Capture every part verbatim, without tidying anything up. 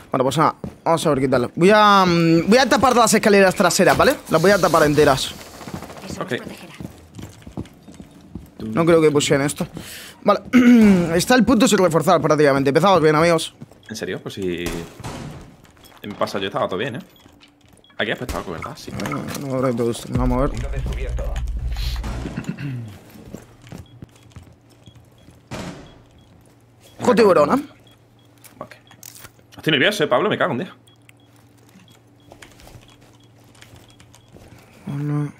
Bueno, pues nada, vamos a ver qué tal. Voy a, um, voy a tapar las escaleras traseras, ¿vale? Las voy a tapar enteras. Ok. No creo que pusieran esto. Vale, está el punto sin reforzar prácticamente. Empezamos bien, amigos. ¿En serio? Pues si... En pasado yo estaba todo bien, ¿eh? Aquí has puesto algo, ¿verdad? Sí. Bueno, no habrá todo esto. Vamos a ver. Ojo tiburón, ¿eh? Ok. Estoy nervioso, ¿eh, Pablo? Me cago un día. Bueno.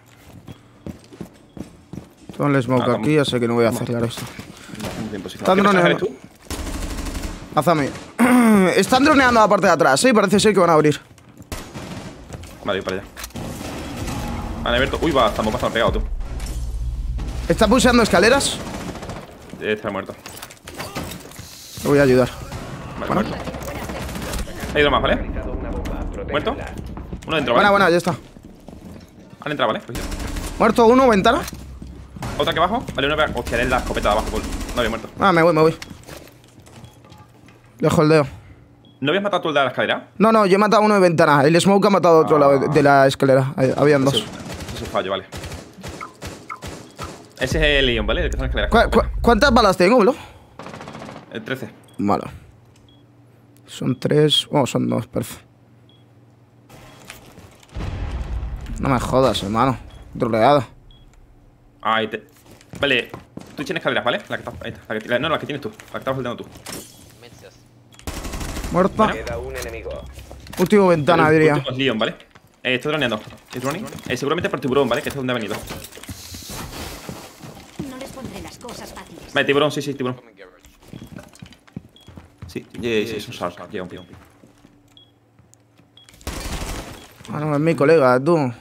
Todo el smoke Ah, aquí, ya sé que no voy a acelerar esto. Están ¿Qué droneando. eres tú? Hazme. Están droneando la parte de atrás, ¿eh? Parece ser que van a abrir. Vale, voy para allá. Vale, Alberto. Uy, va, estamos bastante pegados, tú. ¿Está pulsando escaleras? Eh, Está muerto. Le voy a ayudar. Vale, muerto. Hay dos más, ¿vale? ¿Muerto? Uno dentro, Buena, ¿vale? buena, ya está. Han entrado, ¿vale? Pues ya. Muerto uno, ventana. Otra aquí abajo. Vale, uno. Hostia, es la escopeta de abajo. Paul. No había muerto. Ah, me voy, me voy. Dejo el dedo. ¿No habías matado tú el de la escalera? No, no, yo he matado a uno de ventana. El smoke ha matado a otro Ah. lado de la escalera. Ahí, habían dos. Eso, eso es fallo, vale. Ese es el Leon, ¿vale? El que está en la ¿Cu escalera. cu ¿Cuántas balas tengo, bro? El trece. Vale. Son tres. Oh, son dos, perfecto. No me jodas, hermano. Troleada. Ahí te... Vale, tú tienes escaleras, ¿vale? La que está... Ahí está. La que... la- No, la que tienes tú. La que estabas saltando tú. Muerta. Queda un enemigo. Último ventana, El diría. último es Leon, ¿vale? Eh, estoy droneando. ¿Es droning? Eh, seguramente por tiburón, ¿vale? Que este es donde ha venido. No les pondré las cosas fáciles. Vale, tiburón, sí, sí, tiburón. Sí, sí, sí, es un shark. Llega un pío. Ah, no, es mi colega, tú.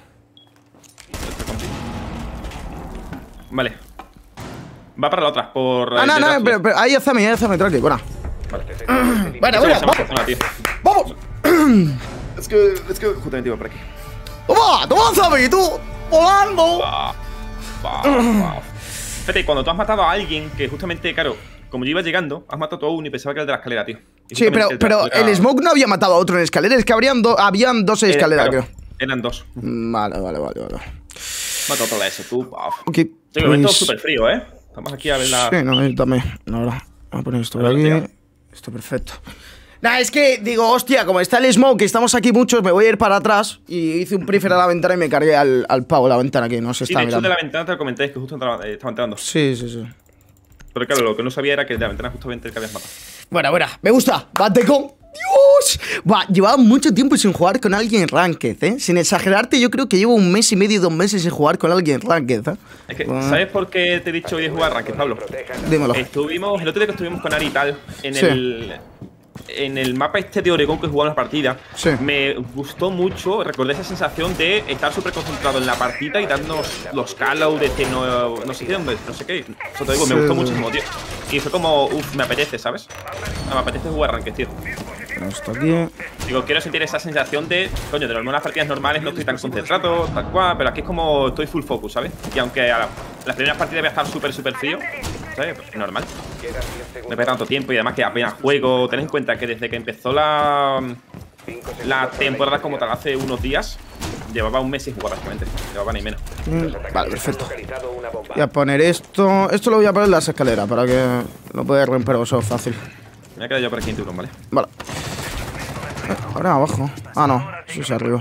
Vale. Va para la otra, por... Ah, el no, detrás no, tuyo. pero, pero ahí hazme, ahí hazme, tranqui, buena. Vale. Bueno, Esa bueno, es la vamos. zona, tío. ¡Vamos! Let's go, let's go. Justamente iba por aquí. ¡Toma! ¡Toma, Zami! ¡Tú! ¡Volando! Va, va, va. Fíjate, cuando tú has matado a alguien que justamente, claro, como yo iba llegando, has matado tú a uno y pensaba que era el de la escalera, tío. Y Sí, pero, justamente el de la pero escalera- el smoke no había matado a otro en escalera. Es que habrían do habían dos en Era- escalera, claro, creo. Eran dos. Vale, vale, vale, vale. Matado todo eso, tú. Paf. Ok. Sí, el momento pues- súper frío, ¿eh? Estamos aquí a ver la... Sí, no, yo también. La verdad. Voy a poner esto por A ver, aquí. tío. Esto perfecto. Nah, es que digo, hostia, como está el smoke, que estamos aquí muchos, me voy a ir para atrás. Y hice un prefer a la ventana y me cargué al, al pavo la ventana que no se Sí, está de hecho, de mirando. la ventana te lo comenté, es que justo entraba, eh, estaba entrando. Sí, sí, sí. Pero claro, lo que no sabía era que de la ventana justamente el que habías matado. Bueno, bueno, me gusta. Batecon. ¡Dios! Va, llevaba mucho tiempo sin jugar con alguien en Ranked, ¿eh? Sin exagerarte, yo creo que llevo un mes y medio, dos meses sin jugar con alguien en Ranked, ¿eh? Es que, Bueno, ¿sabes por qué te he dicho hoy de jugar Ranked, Pablo? dímelo. Estuvimos, el otro día que estuvimos con Ari y tal, en Sí. el... En el mapa este de Oregón que jugamos la partida, Sí. me gustó mucho, recordé esa sensación de estar súper concentrado en la partida y darnos los callouts de que no, no sé qué, hombre, no sé qué. Eso te digo, me Sí. gustó muchísimo, tío. Y fue como, uff, me apetece, ¿sabes? No, me apetece jugar Ranked, tío. Esto aquí. Digo, quiero sentir esa sensación de, coño, de las partidas normales no estoy tan concentrado, tal cual, pero aquí es como estoy full focus, ¿sabes? Y aunque a la- las primeras partidas voy a estar súper, súper frío, ¿sabes? Pues es normal. No pega tanto tiempo y además que apenas juego. Tened en cuenta que desde que empezó la, la temporada como tal hace unos días, llevaba un mes sin jugar prácticamente. Llevaba ni menos. Mm, Vale, perfecto. Localizado una bomba. Voy a poner esto. Esto lo voy a poner en las escaleras para que lo podáis romper vosotros fácil. Me voy a quedar yo por aquí en tiburón, ¿vale? Vale. Eh, Ahora abajo. Ah, no. Eso es arriba.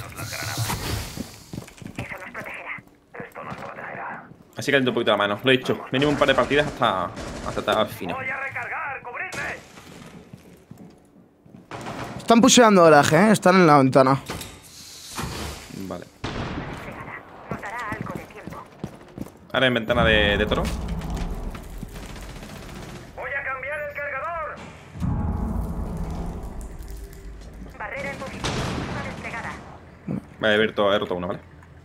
Así que un poquito la mano. Lo he dicho. Mínimo un par de partidas hasta, hasta estar fino. Están pusheando garaje, ¿eh? Están en la ventana. Vale. Ahora en ventana de, de toro. Voy a cambiar el cargador. Barrera en posición. Una desplegada. Vale, he roto, he roto uno, ¿vale?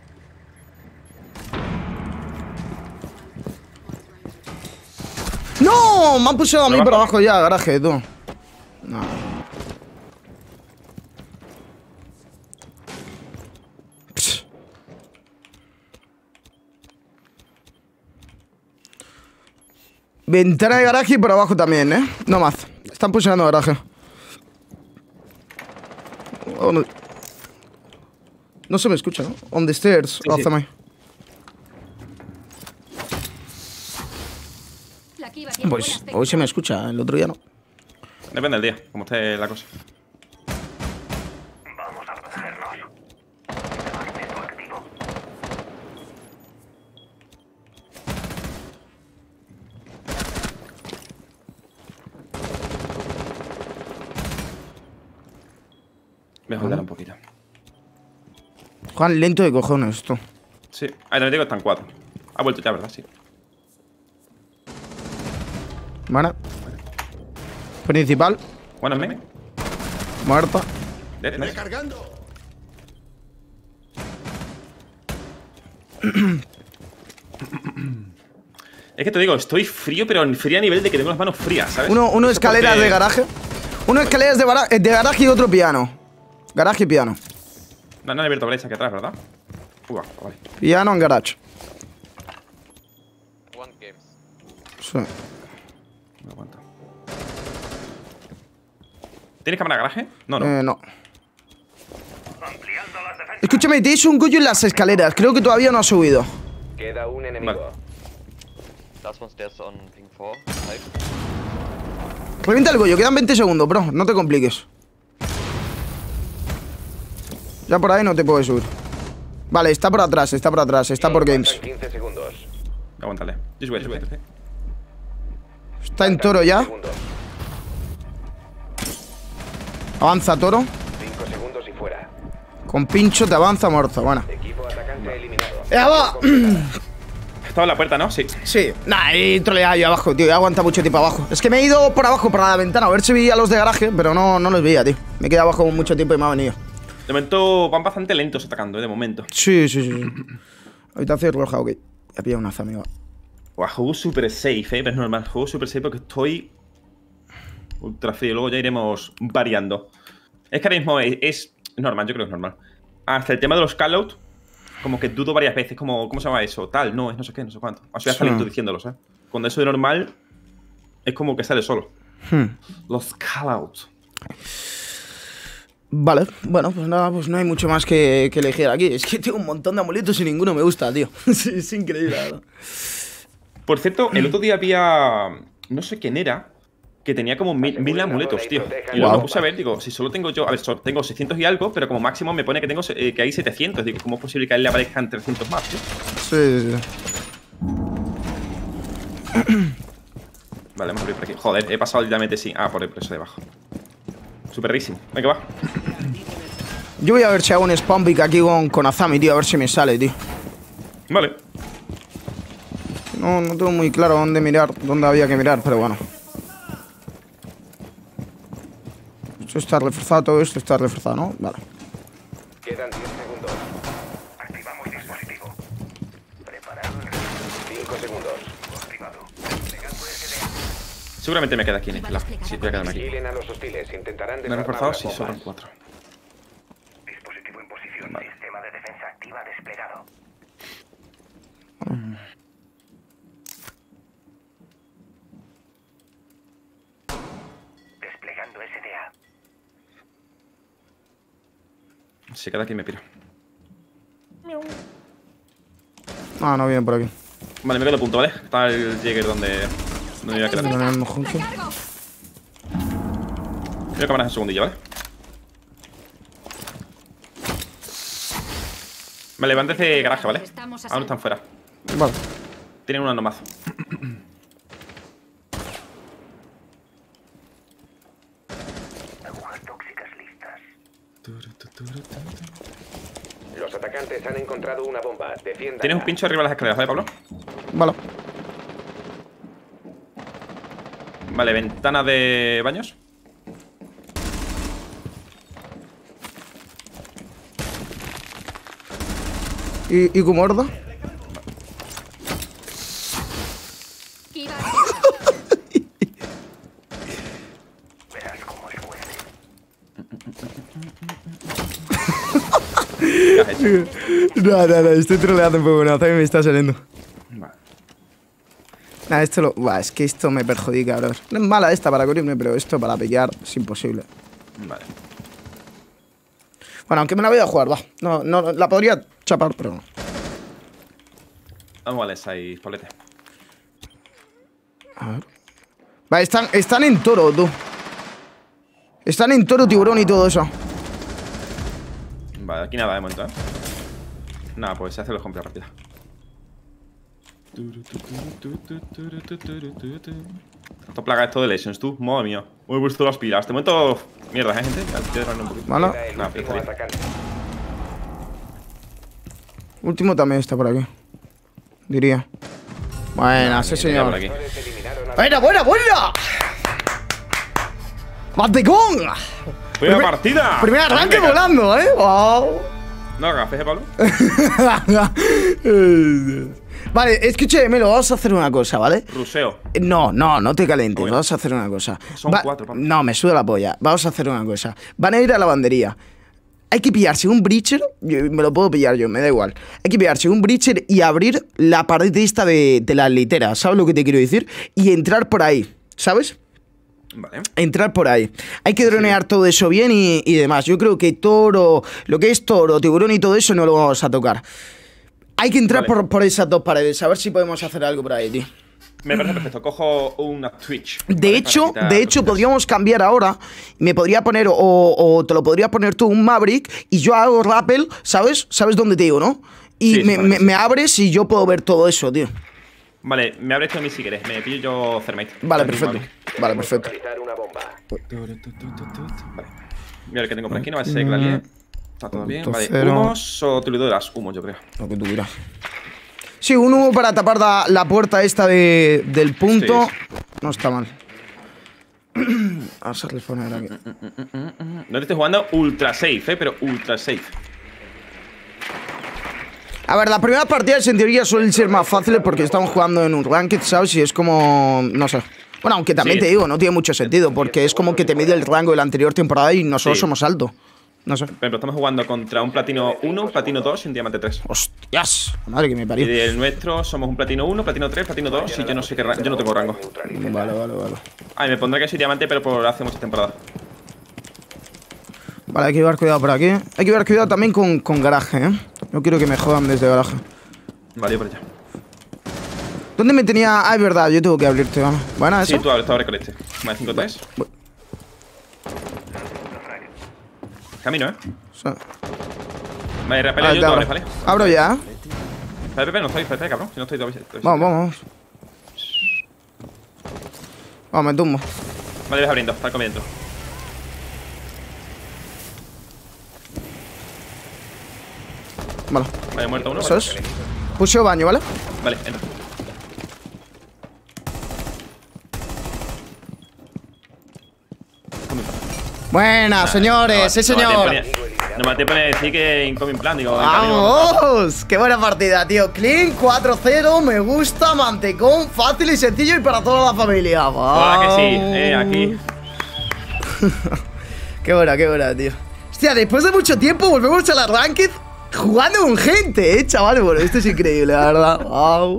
¡No! Me han pusheado a mí ¿Por por abajo? abajo ya, garaje, tú. No. Pss. Ventana de garaje y por abajo también, ¿eh? No más. Están pusheando garaje. Oh, no. No se me escucha, ¿no? On the stairs, Sí, sí. Azamai. La Kiva tiene Pues buenas hoy se me técnicas. escucha, el otro día no. Depende del día, como esté la cosa. Vamos a protegernos. Magneto activo. Voy a joder un poquito. Juan, lento de cojones esto. Sí, ahí también digo que están cuatro. Ha vuelto ya, ¿verdad? Sí. Vale. Principal, Bueno, en medio. muerta. Dead, nice. Es que te digo, estoy frío, pero en frío a nivel de que tengo las manos frías, ¿sabes? Uno, uno Eso escaleras porque- de garaje. Uno escaleras de, bara- de garaje y otro piano. Garaje y piano. No, no he abierto brecha aquí atrás, ¿verdad? Uah, vale. Piano en garage. One games. Sí. Me aguanto. ¿Tienes cámara de garaje? No, no. Eh, no. Ampliando las defensas. Escúchame, tienes un goyo en las escaleras. Creo que todavía no ha subido. Queda un enemigo. Vale. Last one stairs on ping four. Five. Revienta el goyo, quedan veinte segundos, bro. No te compliques. Ya por ahí no te puedes subir. Vale, está por atrás, está por atrás, está por games. Faltan quince segundos. Aguántale. Just wait, just wait. Está en toro ya. Segundos. Avanza toro. cinco segundos y fuera. Con pincho te avanza muerto. Bueno. Equipo atacante eliminado. ¡Ya va! Estaba en la puerta, ¿no? Sí. Sí, nah, he troleado yo abajo, tío. He aguantado mucho tiempo abajo. Es que me he ido por abajo, por la ventana, a ver si veía a los de garaje, pero no, no los veía, tío. Me he quedado abajo mucho tiempo y me ha venido. De momento van bastante lentos atacando, ¿eh? De momento. Sí, sí, sí. sí. Habitación roja, ok. He pillado una amigo. Buah, juego super safe, ¿eh? Pero es normal. Juego super safe porque estoy ultra frío. Luego ya iremos variando. Es que ahora mismo es, es normal, yo creo que es normal. Hasta el tema de los callout, como que dudo varias veces. Como, ¿cómo se llama eso? Tal, no, es no sé qué, no sé cuánto. O sea, ya está Sí. lento diciéndolos, ¿eh? Cuando eso de normal es como que sale solo. Hmm. Los callout. Vale, bueno, pues nada, pues no hay mucho más que, que elegir aquí. Es que tengo un montón de amuletos y ninguno me gusta, tío. Sí, es increíble, la verdad. Por cierto, el otro día había. No sé quién era. Que tenía como mil, mil amuletos, tío. Y luego Wow. me puse a ver, digo, si solo tengo yo. A ver, solo tengo seiscientos y algo, pero como máximo me pone que tengo eh, que hay setecientos. Digo, ¿cómo es posible que a él le aparezcan trescientos más, tío? Sí, sí, sí. Vale, vamos a abrir por aquí. Joder, he pasado literalmente sí. Ah, por eso de abajo. Super rísimo. Venga, va. Yo voy a ver si hago un spawn pick aquí con, con Azami, tío, a ver si me sale, tío. Vale. No, no tengo muy claro dónde mirar, dónde había que mirar, pero bueno. Esto está reforzado, todo esto está reforzado, ¿no? Vale. Quedan diez segundos. Activamos dispositivo. Preparado el cinco segundos. Activado. Desplegando S D A. Seguramente me queda aquí en este lado. Sí, voy a quedarme aquí. Vigilen a los hostiles. Intentarán Me he desarmar reforzado, las sí, bombas. sobran cuatro. Dispositivo en posición. Vale. Sistema de defensa activa desplegado. Desplegando S D A. Si queda aquí me piro. Ah, no vienen por aquí. Vale, me quedo a punto, ¿vale? Está el Jäger donde. Donde me voy a quedar. No vienen juntos. ¡Recargo! Voy a cámaras un segundillo, ¿vale? Vale, van desde garaje, ¿vale? Estamos a Aún están fuera. Vale. Tienen una nomás. Agujas tóxicas listas. Los atacantes han encontrado una bomba. Defiendan. Tienes un pincho arriba de las escaleras, ¿vale, Pablo? Vale. Vale, ventana de baños. ¿Y, y como horda? Kiva, Verás cómo es fuerte. ¿Qué has hecho? No, no, no, estoy troleando un poco, no, también me está saliendo. Vale. Nah, esto lo... Buah, es que esto me perjudica, bro. No es mala esta para cubrirme, pero esto para pillar es imposible. Vale. Bueno, aunque me la voy a jugar, va. No, no, la podría chapar, pero no. Vamos a les ahí, Paulete. A ver. Vale, están, están en toro, tú. Están en toro, tiburón y todo eso. Vale, aquí nada de momento, ¿eh? Nada, pues se hace los compras rápida. Tanto plaga esto de Legends, tú. Madre mía. Me he puesto las pilas. De momento. Mierda, ¿eh, gente? Estoy un poquito. Vale. Queda el Nada, último pero atacante. Último también está por aquí. Diría. Buena, sí, por señor. aquí. Eliminaron a Buena, buena, buena. ¡Mantecón! ¡Primera Primer- partida! Primer arranque Venga. volando, ¿eh? ¡Wow! No hagas fe, Pablo. Vale, escúcheme, vamos a hacer una cosa, ¿vale? Ruseo. No, no, no te calentes, Bueno. vamos a hacer una cosa. Son cuatro, papá. No, me suda la polla. Vamos a hacer una cosa. Van a ir a la lavandería. Hay que pillarse un breacher, yo- me lo puedo pillar yo, me da igual. Hay que pillarse un breacher y abrir la pared esta de, de las literas, ¿sabes lo que te quiero decir? Y entrar por ahí, ¿sabes? Vale. Entrar por ahí. Hay que dronear todo eso bien y, y demás. Yo creo que toro, lo que es toro, tiburón y todo eso no lo vamos a tocar. Hay que entrar Vale. por, por esas dos paredes, a ver si podemos hacer algo por ahí, tío. Me parece perfecto. Cojo una Twitch. De ¿vale? hecho, Para quitar de hecho, cositas. podríamos cambiar ahora. Me podría poner, o, o te lo podría poner tú, un Maverick, y yo hago rappel, ¿sabes? ¿Sabes dónde te digo, no? Y Sí, sí, me, vale, me- sí. me abres y yo puedo ver todo eso, tío. Vale, me abres tú a mí si quieres. Me pillo yo Thermite. Vale, Aquí, perfecto. Maverick. Vale, perfecto. localizar una bomba. Vale. Mira el que tengo por aquí, no va a ser que la líe. Está todo bien. Punto Vale, cero. humos o tuludoras. Humos, yo creo. Lo que tú quieras. Sí, un humo para tapar la, la puerta esta de, del punto. Sí, No está mal. Vamos a reponer aquí. No te estoy jugando ultra safe, eh, pero ultra safe. A ver, las primeras partidas en teoría suelen ser más fáciles porque estamos jugando en un ranked, ¿sabes? Y es como... no sé. Bueno, aunque también Sí. te digo, no tiene mucho sentido porque es como que te mide el rango de la anterior temporada y nosotros Sí. somos alto. No sé. Por ejemplo, estamos jugando contra un platino uno, un platino dos y un diamante tres. ¡Hostias! Madre que me Y parió. del nuestro somos un platino uno, platino tres, platino dos y yo no sé qué rango. Yo no tengo rango. Vale, vale, vale. Ay, me pondré que soy diamante, pero por hace muchas temporadas. Vale, hay que llevar cuidado por aquí. Hay que llevar cuidado también con, con garaje, ¿eh? No quiero que me jodan desde garaje. Vale, yo por allá. ¿Dónde me tenía...? Ah, es verdad, yo tengo que abrirte, vamos. Buena, Sí, eso. tú abres, tú abres con este. Vale, cinco tres. Camino, ¿eh? O sea, Vale, repele ah, yo, te tú abro. abres, ¿vale? Abro ya. Vale, Pepe, no estoy, Pepe, cabrón. Si no estoy todavía. estoy- Vamos, vamos. Vamos, me tumbo. Vale, ves abriendo, está comiendo. Vale. Vale, muerto uno. Eso Vale, es. Pusheo baño, ¿vale? vale entra. Buena, señores, sí, No me señor. ponía- No me te pone decir que incoming plan, digo. en camino, ¡Vamos! ¡Qué buena partida, tío! Clean, cuatro cero, me gusta, mantecón, fácil y sencillo y para toda la familia. Hola, que sí, ¡Vamos! eh, aquí. Qué buena, qué buena, tío. Hostia, después de mucho tiempo volvemos a la Ranked jugando con gente, eh, chaval. Bueno, esto es increíble, la verdad. Wow.